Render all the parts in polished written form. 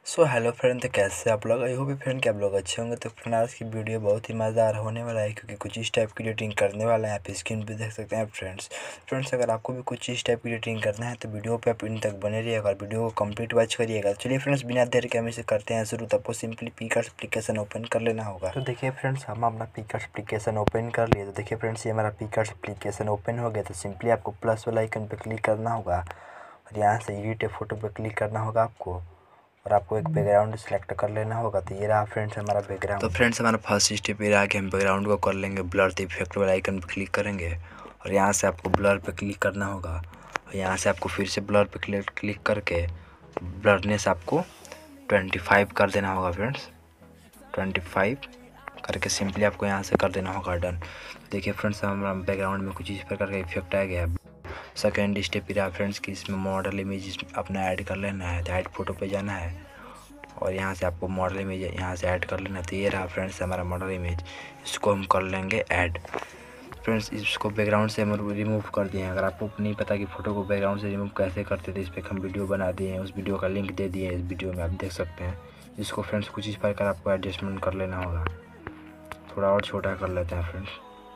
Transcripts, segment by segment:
So hello friend, तो कैसे आप लोग? आई होप फ्रेंड कि आप लोग अच्छे होंगे। तो फ्रेंड आज की वीडियो बहुत ही मज़ेदार होने वाला है क्योंकि कुछ इस टाइप की एडिटिंग करने वाला है। आप स्क्रीन पे देख सकते हैं फ्रेंड्स अगर आपको भी कुछ इस टाइप की एडिटिंग करना है तो वीडियो पे आप इन तक बने रहिएगा और वीडियो को कंप्लीट वॉच करिएगा। चलिए फ्रेंड्स, बिना देर के हम इसे करते हैं शुरू। तो आपको सिंपली पिकर्स एप्लीकेशन ओपन कर लेना होगा। तो देखिए फ्रेंड्स, हम अपना पिकर्स एप्लीकेशन ओपन कर लिए। तो देखिए फ्रेंड्स, ये हमारा पिकर्स एप्लीकेशन ओपन हो गया। तो सिंपली आपको प्लस वाला आइकन पर क्लिक करना होगा और यहाँ से एडिट फोटो पर क्लिक करना होगा आपको, और आपको एक बैकग्राउंड सेलेक्ट कर लेना होगा। तो ये रहा फ्रेंड्स हमारा बैकग्राउंड। तो फ्रेंड्स हमारा फर्स्ट स्टेप ये रहा कि हम बैकग्राउंड को कर लेंगे ब्लर। तो इफेक्ट वाला आइकन पर क्लिक करेंगे और यहाँ से आपको ब्लर पे क्लिक करना होगा और यहाँ से आपको फिर से ब्लर पे क्लिक करके ब्लरनेस आपको 25 कर देना होगा फ्रेंड्स। 25 करके सिंपली आपको यहाँ से कर देना होगा डन। देखिए फ्रेंड्स, हमारा बैकग्राउंड में कुछ इस प्रकार का इफेक्ट आ गया। सेकेंड स्टेप रहा फ्रेंड्स कि इसमें मॉडल इमेज अपना ऐड कर लेना है। तो ऐड फोटो पे जाना है और यहाँ से आपको मॉडल इमेज यहाँ से ऐड कर लेना है। तो ये रहा फ्रेंड्स हमारा मॉडल इमेज, इसको हम कर लेंगे ऐड। फ्रेंड्स इसको बैकग्राउंड से हम रिमूव कर दिए हैं। अगर आपको नहीं पता कि फ़ोटो को बैकग्राउंड से रिमूव कैसे करते थे, इस पर हम वीडियो बना दिए हैं, उस वीडियो का लिंक दे दिए इस वीडियो में, आप देख सकते हैं। इसको फ्रेंड्स कुछ इस प्रकार आपको एडजस्टमेंट कर लेना होगा, थोड़ा और छोटा कर लेते हैं फ्रेंड्स।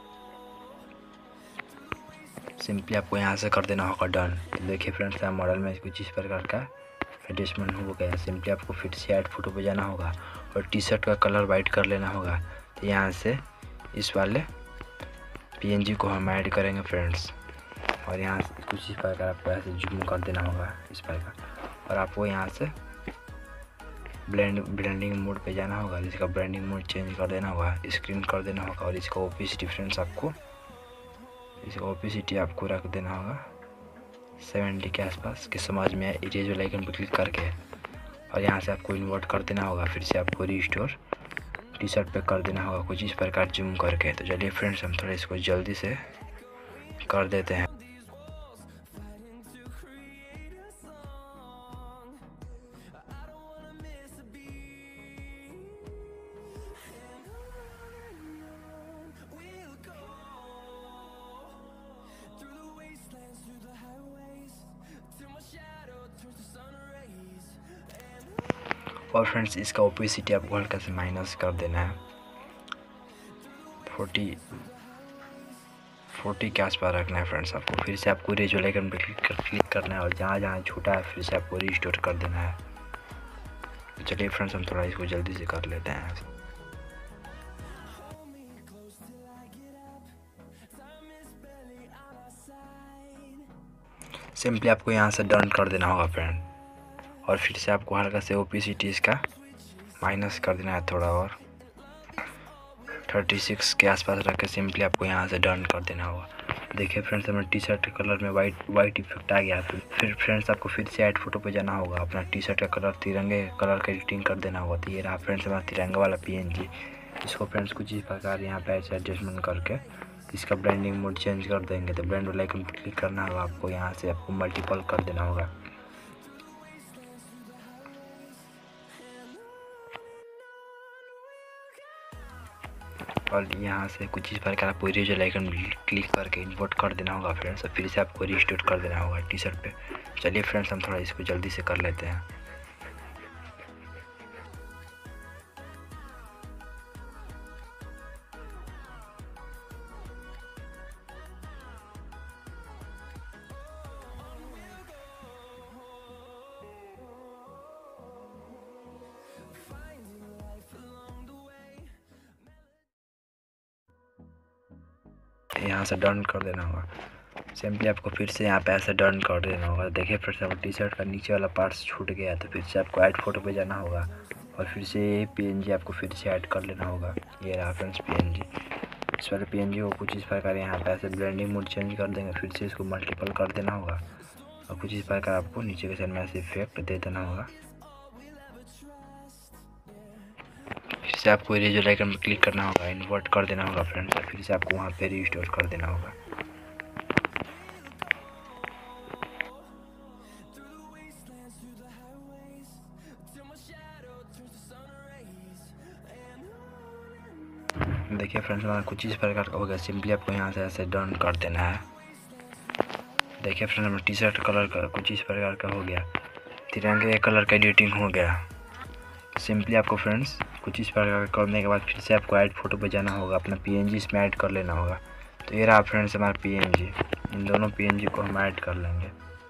सिंपली आपको यहाँ से कर देना होगा डन। तो देखिए फ्रेंड्स, मॉडल में कुछ इस प्रकार का एडजस्टमेंट हो गया। सिंपली आपको फिर से ऐड फोटो पे जाना होगा और टी शर्ट का कलर वाइट कर लेना होगा। तो यहाँ से इस वाले पीएनजी को हम ऐड करेंगे फ्रेंड्स और यहाँ से कुछ इस प्रकार आपको ऐसे जूम कर देना होगा इस प्रकार, और आपको यहाँ से ब्लेंडिंग मोड पे जाना होगा। इसका ब्लेंडिंग मोड चेंज कर देना होगा, स्क्रीन कर देना होगा और इसका ओपेसिटी फ्रेंड्स आपको रख देना होगा 70 के आसपास कि समझ में इरेज वाला आइकन पर क्लिक करके, और यहाँ से आपको इन्वर्ट कर देना होगा। फिर से आपको रिस्टोर टी शर्ट पे कर देना होगा कुछ इस प्रकार जूम करके। तो चलिए फ्रेंड्स, हम थोड़ा इसको जल्दी से कर देते हैं। और फ्रेंड्स इसका ओपेसिटी आपको हल्का से माइनस कर देना है, 40 के आसपास रखना है फ्रेंड्स आपको। फिर से आपको इरेज वाले आइकन पर क्लिक करना है और जहाँ जहाँ छूटा है फिर से आपको रिस्टोर कर देना है। तो चलिए फ्रेंड्स, हम थोड़ा इसको जल्दी से कर लेते हैं। सिंपली आपको यहाँ से डन कर देना होगा फ्रेंड, और फिर से आपको हल्का से ओपेसिटी इसका माइनस कर देना है थोड़ा और 36 के आसपास रख के सिंपली आपको यहाँ से डन कर देना होगा। देखिए फ्रेंड्स, हमारे टी शर्ट कलर में वाइट इफेक्ट आ गया। फिर फ्रेंड्स आपको फिर से ऐड फोटो पे जाना होगा, अपना टी शर्ट का कलर तिरंगे कलर का एडिटिंग कर देना होगा। तो ये रहा फ्रेंड्स हमारा तिरंगा वाला पीएनजी। इसको फ्रेंड्स कुछ इस प्रकार यहाँ पे ऐसे एडजस्टमेंट करके इसका ब्लेंडिंग मोड चेंज कर देंगे। तो ब्लेंड वाला आइकन पर क्लिक करना होगा आपको, यहाँ से आपको मल्टीपल कर देना होगा। और यहाँ से कुछ इस प्रकार आपको इरेज वाला आइकन क्लिक करके इन्वर्ट कर देना होगा फ्रेंड्स, और फिर से आपको रिस्टोर कर देना होगा टी शर्ट पे। चलिए फ्रेंड्स, हम थोड़ा इसको जल्दी से कर लेते हैं। यहाँ से डन कर देना होगा। सिंपली आपको फिर से यहाँ पे ऐसे डन कर देना होगा। देखिए फिर से टी शर्ट का नीचे वाला पार्ट्स छूट गया, तो फिर से आपको ऐड फोटो पे जाना होगा और फिर से पीएनजी आपको फिर से ऐड कर लेना होगा। ये रहा फ्रेंड्स पीएनजी। इस वाले पीएनजी को कुछ इस प्रकार यहाँ पे ऐसे ब्लेंडिंग मोड चेंज कर देंगे, फिर से इसको मल्टीपल कर देना होगा और कुछ इस प्रकार आपको नीचे के साइड में ऐसे इफेक्ट दे देना होगा। फिर से आपको इरेज वाले आइकन पर क्लिक करना होगा, इन्वर्ट कर देना होगा फ्रेंड्स, और फिर से आपको वहाँ पे रिस्टोर कर देना होगा। देखिए फ्रेंड्स, हमारा कुछ इस प्रकार का हो गया। सिंपली आपको यहाँ से ऐसे डन कर देना है। देखिए फ्रेंड्स, हमारा टी शर्ट कलर का कुछ इस प्रकार का हो गया। तिरंगे कलर का एडिटिंग हो गया। सिंपली आपको फ्रेंड्स कुछ इस प्रकार करने के बाद फिर से आपको ऐड फोटो पे जाना होगा, अपना पीएनजी इसमें ऐड कर लेना होगा। तो ये रहा फ्रेंड्स हमारा पीएनजी। इन दोनों पीएनजी को हम ऐड कर लेंगे।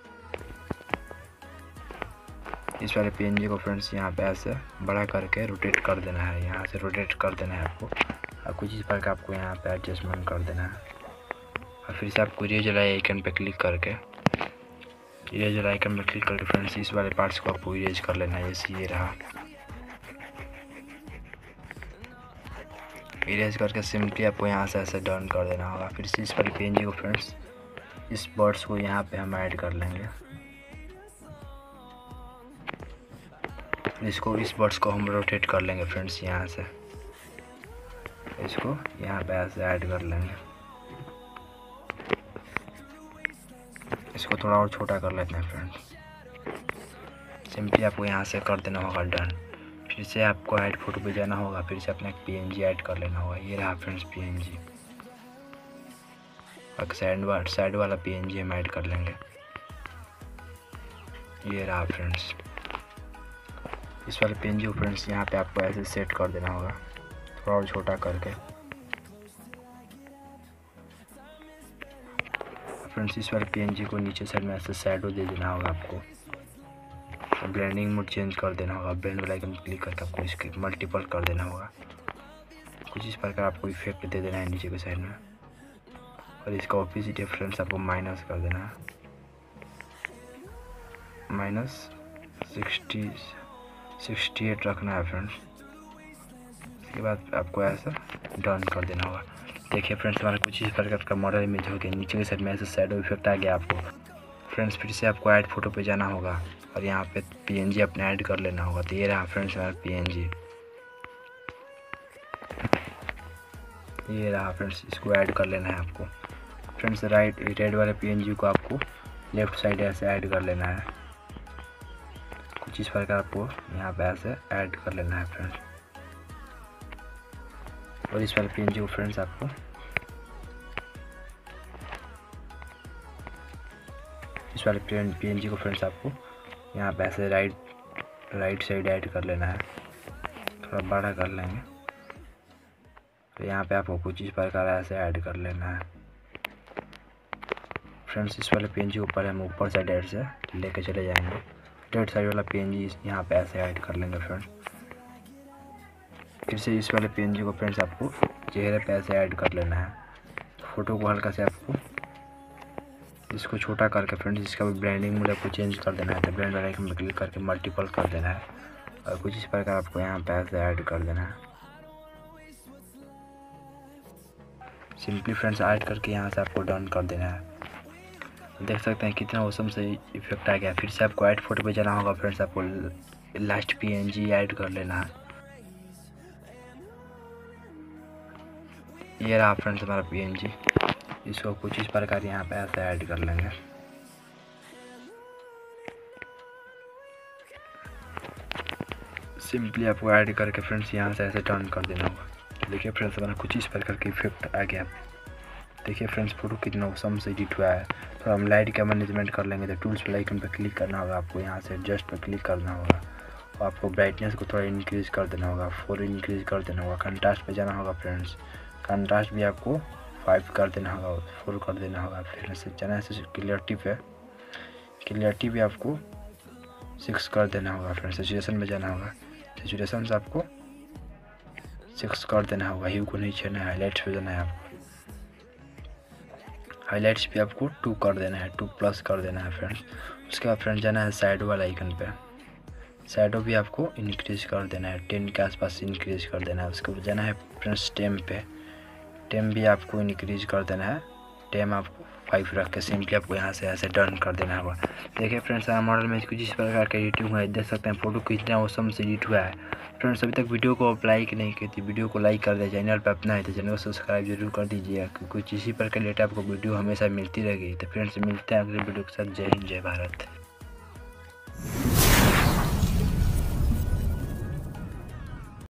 इस वाले पीएनजी को फ्रेंड्स यहाँ पे ऐसे बड़ा करके रोटेट कर देना है, यहाँ से रोटेट कर देना है आपको, और कुछ इस प्रकार आपको यहाँ पे एडजस्टमेंट कर देना है। और फिर से आपको इरेजर आइकन पे क्लिक करके फ्रेंड्स इस वाले पार्ट्स को आपको इरेज कर लेना है। जैसे ये रहा, इरेज करके सिंपली आपको यहाँ से ऐसे डन कर देना होगा। फिर से इस वाले पीएनजी को फ्रेंड्स इस बर्ड्स को यहाँ पे हम ऐड कर लेंगे। इसको इस बर्ड्स को हम रोटेट कर लेंगे फ्रेंड्स, यहाँ से इसको यहाँ पे ऐसे ऐड कर लेंगे। इसको थोड़ा और छोटा कर लेते हैं फ्रेंड्स। सिंपली आपको यहाँ से कर देना होगा डन। फिर से आपको ऐड फोटो पे जाना होगा, फिर से अपना एक पीएनजी ऐड कर लेना होगा। ये रहा फ्रेंड्स पीएनजी, और साइड वाला पीएनजी हम ऐड कर लेंगे। ये रहा फ्रेंड्स इस वाले पीएनजी को फ्रेंड्स यहाँ पे आपको ऐसे सेट कर देना होगा, थोड़ा और छोटा करके। फ्रेंड्स इस वाले पीएनजी को नीचे साइड में ऐसे शैडो दे देना होगा आपको, ब्लेंडिंग मोड चेंज कर देना होगा। ब्लेंड वाला आइकन क्लिक करके आपको इसके मल्टीपल कर देना होगा। कुछ इस प्रकार आपको इफेक्ट दे देना है नीचे के साइड में, और इसका ऑपोजिट फ्रेंड्स आपको माइनस कर देना है, -68 रखना है फ्रेंड्स। इसके बाद आपको ऐसा डन कर देना होगा। देखिए फ्रेंड्स हमारा कुछ इस प्रकार का मॉडल इमेज हो गया। नीचे के साइड में ऐसे शैडो इफेक्ट आ गया आपको। फ्रेंड्स फिर से आपको ऐड फोटो पे जाना होगा, और यहाँ पे पीएनजी अपने ऐड कर लेना होगा। तो ये रहा फ्रेंड्स हमारा पीएनजी, ये रहा फ्रेंड्स, इसको ऐड कर लेना है आपको। फ्रेंड्स रेड वाले पीएनजी को आपको लेफ्ट साइड ऐसे ऐड कर लेना है। कुछ इस प्रकार आपको यहाँ पे ऐसे ऐड कर लेना है फ्रेंड्स। और इस वाले पीएनजी को फ्रेंड्स आपको यहाँ पे ऐसे राइट साइड ऐड कर लेना है, थोड़ा बड़ा कर लेंगे। तो यहाँ पे आपको कुछ इस प्रकार ऐसे ऐड कर लेना है फ्रेंड्स। इस वाले पीएनजी को ऊपर हम ऊपर साइड ऐड से लेके चले जाएंगे। राइट साइड वाला पीएनजी यहाँ पे ऐसे ऐड कर लेंगे फ्रेंड्स। फिर से इस वाले पीएनजी को फ्रेंड्स आपको चेहरे पे ऐसे ऐड कर लेना है। फोटो को हल्का से आपको इसको छोटा करके फ्रेंड्स इसका भी ब्लेंडिंग मोड आपको चेंज कर देना है। तो ब्लेंड वाला आइकन पे क्लिक करके मल्टीपल कर देना है, और कुछ इस प्रकार आपको यहाँ पे ऐसे ऐड कर देना है। सिंपली फ्रेंड्स ऐड करके यहाँ से आपको डन कर देना है। देख सकते हैं कितना औसम से इफेक्ट आ गया। फिर से आपको ऐड फोटो पे जाना होगा फ्रेंड्स, आपको लास्ट पीएनजी ऐड कर लेना है। ये रहा फ्रेंड्स हमारा पीएनजी, इसको कुछ इस प्रकार यहाँ पे ऐसे ऐड कर लेंगे। सिंपली आपको ऐड करके फ्रेंड्स यहाँ से ऐसे टर्न कर देना होगा। देखिए फ्रेंड्स हमारा कुछ इस प्रकार का इफेक्ट आ गया। देखिए फ्रेंड्स फोटो कितना औसम से एडिट हुआ है। तो हम लाइट का मैनेजमेंट कर लेंगे। तो टूल्स वाला आइकन पे क्लिक करना होगा, आपको यहाँ से एडजस्ट पे क्लिक करना होगा, और आपको ब्राइटनेस को थोड़ा इंक्रीज़ कर देना होगा, 4 इंक्रीज़ कर देना होगा। कंट्रास्ट पे जाना होगा फ्रेंड्स, कंट्रास्ट भी आपको 5 कर देना होगा, 4 कर देना होगा। फिर से जाना है क्लियरिटी भी आपको 6 कर देना होगा फ्रेंड्स। सैचुरेशन में जाना होगा, सैचुरेशन से आपको 6 कर देना होगा। ह्यू को नहीं छेड़ना है, हाईलाइट्स पे जाना है आपको, हाईलाइट्स भी आपको 2 कर देना है, 2+ कर देना है फ्रेंड्स। उसके बाद फ्रेंड्स जाना है शैडो वाला आइकन पे, शैडो भी आपको इंक्रीज़ कर देना है, 10 के आसपास इंक्रीज़ कर देना है। उसके बाद जाना है फ्रेंड्स टेम पे, टेम भी आपको इंक्रीज़ कर देना है, टेम आपको 5 रख के सिंपली आपको यहाँ से ऐसे डन कर देना होगा। देखिए फ्रेंड्स हमारा मॉडल में कुछ इस प्रकार का एडिटिंग हुआ है। देख सकते हैं फोटो कितना औसम से एडिट हुआ है। फ्रेंड्स अभी तक वीडियो को आप लाइक नहीं की थी, वीडियो को लाइक कर दे। चैनल पर अपना है तो चैनल को सब्सक्राइब जरूर कर दीजिएगा, क्योंकि कुछ इसी प्रकार लेटर आपको वीडियो हमेशा मिलती रहेगी। तो फ्रेंड्स मिलते हैं अगले वीडियो के साथ। जय हिंद, जय भारत।